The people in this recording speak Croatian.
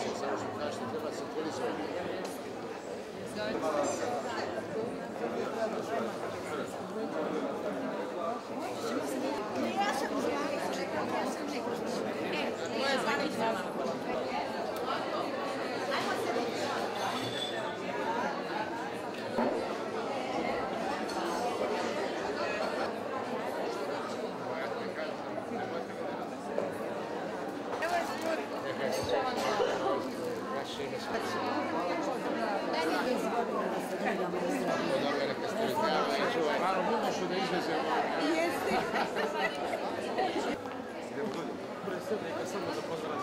komisija, samo što kažete treba se otvorizovati. Malo buduću da izvezemo. Jeste. Predsjednika samo da pozdravim.